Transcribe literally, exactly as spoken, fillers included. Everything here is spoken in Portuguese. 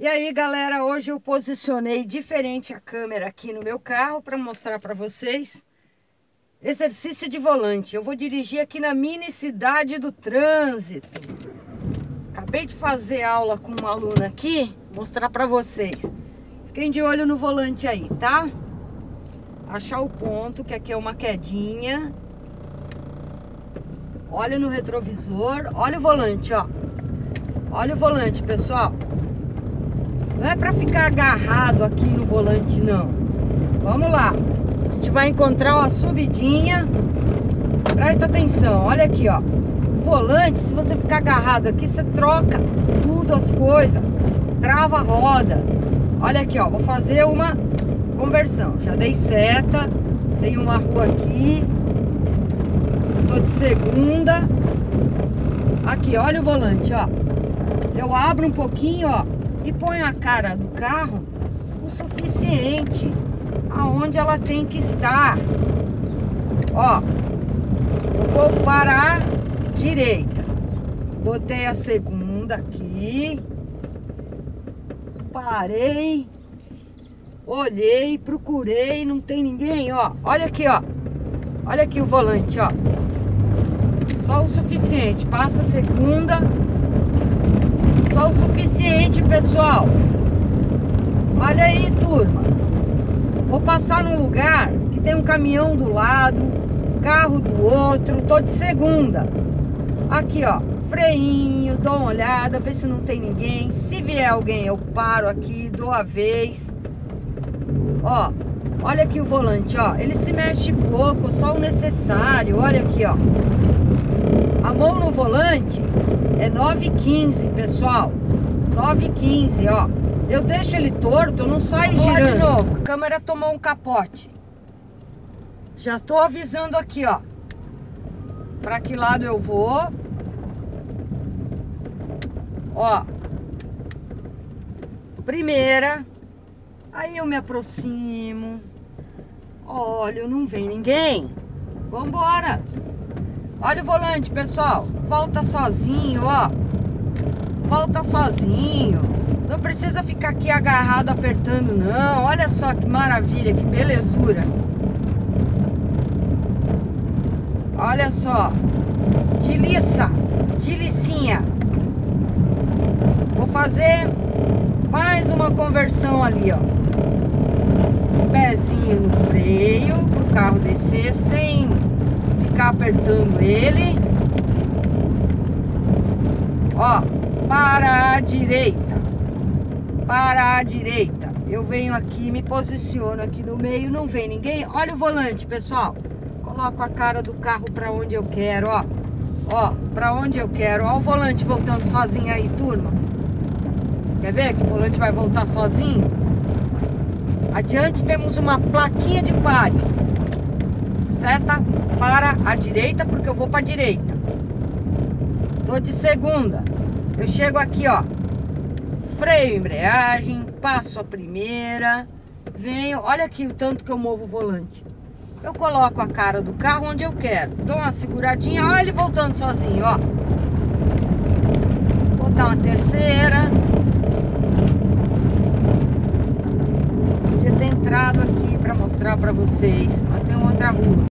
E aí, galera, hoje eu posicionei diferente a câmera aqui no meu carro para mostrar para vocês exercício de volante. Eu vou dirigir aqui na mini cidade do trânsito. Acabei de fazer aula com uma aluna aqui, mostrar para vocês. Fiquem de olho no volante aí, tá? Achar o ponto, que aqui é uma quedinha. Olha no retrovisor, olha o volante, ó. Olha o volante, pessoal. Não é para ficar agarrado aqui no volante, não. Vamos lá. A gente vai encontrar uma subidinha. Presta atenção, olha aqui, ó. O volante, se você ficar agarrado aqui, você troca tudo as coisas. Trava a roda. Olha aqui, ó. Vou fazer uma conversão. Já dei seta. Tem uma rua aqui. Tô de segunda. Aqui, olha o volante, ó. Eu abro um pouquinho, ó, e ponho a cara do carro o suficiente aonde ela tem que estar. Ó, eu vou parar direita. Botei a segunda aqui. Parei. Olhei, procurei, não tem ninguém, ó. Olha aqui, ó. Olha aqui o volante, ó. Só o suficiente. Passa a segunda. Só o suficiente, pessoal. Olha aí, turma. Vou passar num lugar que tem um caminhão do lado, carro do outro. Tô de segunda. Aqui, ó. Freinho, dou uma olhada, ver se não tem ninguém. Se vier alguém, eu paro aqui, dou a vez. Ó, olha aqui o volante, ó. Ele se mexe pouco, só o necessário. Olha aqui, ó. A mão no volante é nove e quinze, pessoal. nove e quinze, ó. Eu deixo ele torto, eu não saio girando. De novo, a câmera tomou um capote. Já tô avisando aqui, ó. Pra que lado eu vou. Ó. Primeira. Aí eu me aproximo. Olha, não vem ninguém. Vambora. Olha o volante, pessoal. Volta sozinho, ó. Volta sozinho. Não precisa ficar aqui agarrado, apertando, não. Olha só que maravilha, que belezura. Olha só. De liça. De licinha. Vou fazer mais uma conversão ali, ó. Pezinho no freio, pro carro descer sem ficar apertando ele. Ó, para a direita. Para a direita. Eu venho aqui, me posiciono aqui no meio, não vem ninguém. Olha o volante, pessoal. Coloco a cara do carro para onde eu quero, ó. Ó, para onde eu quero. Ó o volante voltando sozinho aí, turma. Quer ver que o volante vai voltar sozinho? Adiante temos uma plaquinha de pare. Seta para a direita, porque eu vou para a direita. Tô de segunda. Eu chego aqui, ó. Freio, embreagem, passo a primeira. Venho, olha aqui o tanto que eu movo o volante. Eu coloco a cara do carro onde eu quero. Dou uma seguradinha, olha ele voltando sozinho, ó. Vou dar uma terceira. Podia ter entrado aqui para mostrar para vocês. Mas tem outra rua.